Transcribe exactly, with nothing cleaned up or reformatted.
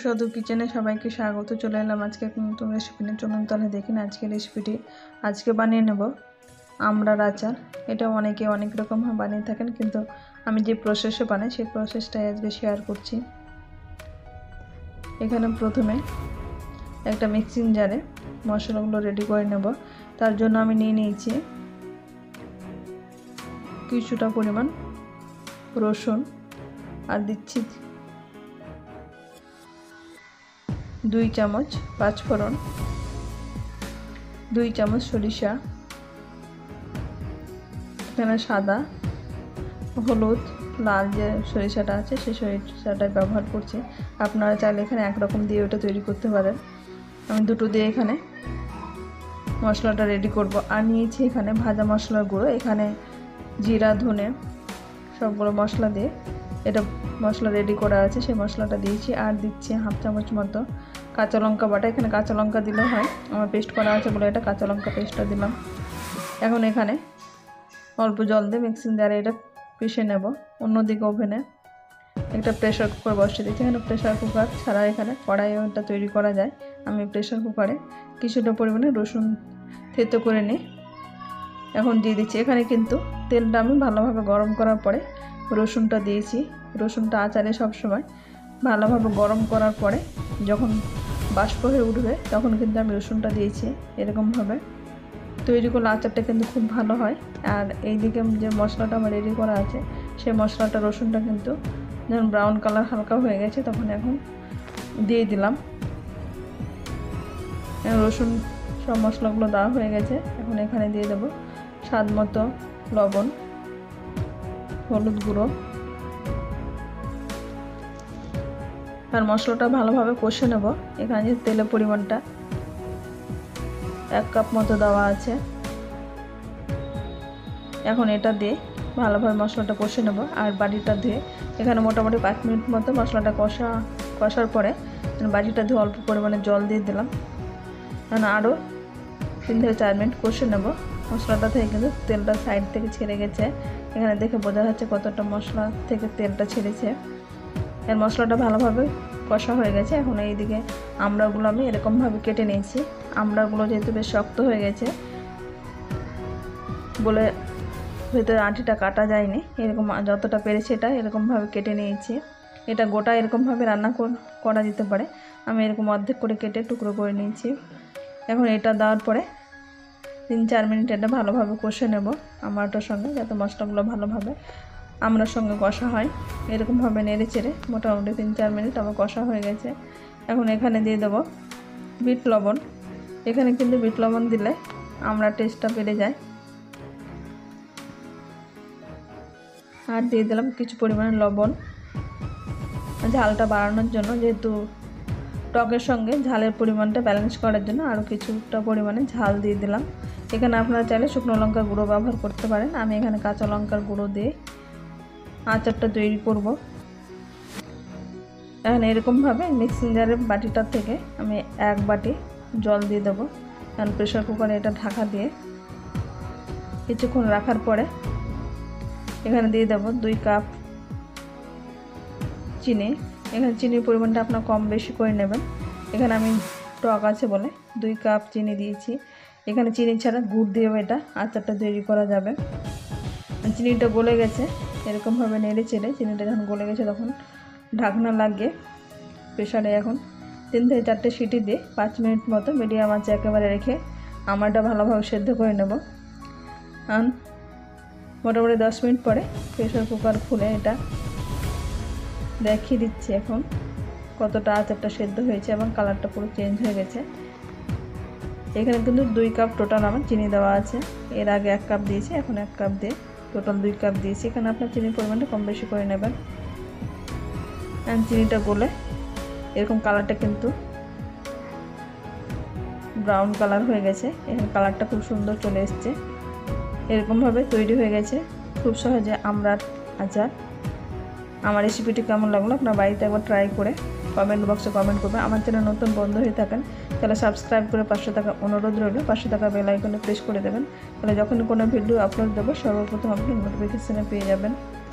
সুস্বাদু কিচেনে সবাইকে স্বাগত। চলে এলাম আজকে একটা নতুন রেসিপি নিয়ে। চলুন তাহলে দেখি না আজকে রেসিপিটি। আজকে বানিয়ে নেব আমড়ার আচার। এটা অনেকে অনেক রকমভাবে বানিয়ে থাকেন, কিন্তু আমি যে প্রসেসে বানাই সেই প্রসেসটাই আজকে শেয়ার করছি। এখানে প্রথমে একটা মিক্সিং জারে মশলাগুলো রেডি করে নেব। তার জন্য আমি নিয়ে নিয়েছি কিছুটা পরিমাণ রসুন, আর দিচ্ছি দুই চামচ পাঁচফোড়ন, দুই চামচ সরিষা, এখানে সাদা, হলুদ, লাল যে সরিষাটা আছে সেই সরিষাটা ব্যবহার করছি। আপনারা চাইলে এখানে একরকম দিয়ে ওটা তৈরি করতে পারেন। আমি দুটো দিয়ে এখানে মশলাটা রেডি করব। আর নিয়েছি এখানে ভাজা মশলার গুঁড়ো, এখানে জিরা, ধনে সবগুলো মশলা দিয়ে এটা মশলা রেডি করা আছে, সেই মশলাটা দিয়েছি। আর দিচ্ছি হাফ চামচ মতো কাঁচা লঙ্কা বাটা। এখানে কাঁচা লঙ্কা দিলে হয়, আমার পেস্ট করা আছে বলে এটা কাঁচা লঙ্কা পেস্টটা দিলাম। এখন এখানে অল্প জল দিয়ে মিক্সিং জারে এটা পিষে নেব। অন্যদিকে ওভেনে একটা প্রেশার কুকার বসিয়ে দিচ্ছি। এখানে প্রেশার কুকার ছাড়া এখানে কড়াইও এটা তৈরি করা যায়। আমি প্রেশার কুকারে কিছুটা পরিমাণে রসুন থেতো করে নিই, এখন দিয়ে দিচ্ছি। এখানে কিন্তু তেলটা আমি ভালোভাবে গরম করার পরে রসুনটা দিয়েছি। রসুনটা আচারে সবসময় ভালোভাবে গরম করার পরে যখন বাষ্প হয়ে উঠবে তখন কিন্তু আমি রসুনটা দিয়েছি। এরকমভাবে তৈরি করলে আচারটা কিন্তু খুব ভালো হয়। আর এইদিকে যে মশলাটা আমার রেডি করা আছে সেই মশলাটা রসুনটা কিন্তু যখন ব্রাউন কালার হালকা হয়ে গেছে তখন এখন দিয়ে দিলাম। রসুন সব মশলাগুলো দেওয়া হয়ে গেছে। এখন এখানে দিয়ে দেবো স্বাদ মতো লবণ, হলুদ গুঁড়ো, আর মশলাটা ভালোভাবে কষে নেব। এখানে যে তেলের পরিমাণটা এক কাপ মতো দেওয়া আছে। এখন এটা দিয়ে ভালোভাবে মশলাটা কষে নেব। আর বাটিটা ধুয়ে এখানে মোটামুটি পাঁচ মিনিট মতো মশলাটা কষা কষার পরে বাটিটা ধুয়ে অল্প পরিমাণে জল দিয়ে দিলাম। এখন আরও তিন থেকে চার মিনিট কষে নেব। মশলাটা থেকে কিন্তু তেলটা সাইড থেকে ছেড়ে গেছে, এখানে দেখে বোঝা যাচ্ছে কতটা মশলা থেকে তেলটা ছেড়েছে। এর মশলাটা ভালোভাবে কষা হয়ে গেছে। এখন এইদিকে আমড়াগুলো আমি এরকমভাবে কেটে নিয়েছি। আমড়াগুলো যেহেতু বেশ শক্ত হয়ে গেছে বলে ভেতরে আঁটিটা কাটা যায়নি, এরকম যতটা পেরেছি এটা এরকমভাবে কেটে নিয়েছি। এটা গোটা এরকমভাবে রান্না করা যেতে পারে, আমি এরকম অর্ধেক করে কেটে টুকরো করে নিয়েছি। এখন এটা দেওয়ার পরে তিন চার মিনিট এটা ভালোভাবে কষে নেব আমড়াটার সঙ্গে, যাতে মশলাগুলো ভালোভাবে আমড়ার সঙ্গে কষা হয়। এরকমভাবে নেড়ে চেড়ে মোটামুটি তিন চার মিনিট আমার কষা হয়ে গেছে। এখন এখানে দিয়ে দেবো বিট লবণ। এখানে কিন্তু বিট লবণ দিলে আমড়ার টেস্টটা বেড়ে যায়। আর দিয়ে দিলাম কিছু পরিমাণে লবণ, ঝালটা বাড়ানোর জন্য, যেহেতু টকের সঙ্গে ঝালের পরিমাণটা ব্যালেন্স করার জন্য আরও কিছুটা পরিমাণে ঝাল দিয়ে দিলাম। এখানে আপনারা চাইলে শুকনো লঙ্কার গুঁড়ো ব্যবহার করতে পারেন। আমি এখানে কাঁচা লঙ্কার গুঁড়ো দিয়ে আচারটা তৈরি করব। এখন এরকমভাবে মিক্সিং জারের বাটিটার থেকে আমি এক বাটি জল দিয়ে দেবো। কারণ প্রেশার কুকারে এটা ঢাকা দিয়ে কিছুক্ষণ রাখার পরে এখানে দিয়ে দেবো দুই কাপ চিনি। এখানে চিনির পরিমাণটা আপনার কম বেশি করে নেবেন। এখানে আমি টক আছে বলে দুই কাপ চিনি দিয়েছি। এখানে চিনি ছাড়া গুড় দিয়েও এটা আচারটা তৈরি করা যাবে। চিনিটা গলে গেছে, এরকমভাবে নেড়ে চেড়ে চিনিটা যখন গলে গেছে তখন ঢাকনা লাগিয়ে প্রেশারে এখন তিন থেকে চারটে সিটি দিয়ে পাঁচ মিনিট মতো মিডিয়াম আঁচে একেবারে রেখে আমড়াটা ভালোভাবে সেদ্ধ করে নেব। আর মোটামুটি দশ মিনিট পরে প্রেশার কুকার খুলে এটা দেখিয়ে দিচ্ছি এখন কতটা আচারটা সেদ্ধ হয়েছে এবং কালারটা পুরো চেঞ্জ হয়ে গেছে। এখানে কিন্তু দুই কাপ টোটাল আমার চিনি দেওয়া আছে। এর আগে এক কাপ দিয়েছি, এখন এক কাপ দিয়ে টোটাল দুই কাপ দিয়েছি। এখানে আপনার চিনির পরিমাণটা কম বেশি করে নেবেন। চিনিটা গলে এরকম কালারটা কিন্তু ব্রাউন কালার হয়ে গেছে। এখানে কালারটা খুব সুন্দর চলে এসছে। এরকমভাবে তৈরি হয়ে গেছে খুব সহজে আমড়ার আচার। আমার রেসিপিটি কেমন লাগলো আপনার বাড়িতে একবার ট্রাই করে কমেন্ট বক্সে কমেন্ট করবেন। আমার চ্যানেল নতুন বন্ধু হয়ে থাকেন তাহলে সাবস্ক্রাইব করে পাশে থাকা অনুরোধ রইল, পাশে থাকা বেল আইকনে প্রেস করে দেবেন। তাহলে যখন কোনো ভিডিও আপলোড দেবো সর্বপ্রথম আপনি নোটিফিকেশনে পেয়ে যাবেন।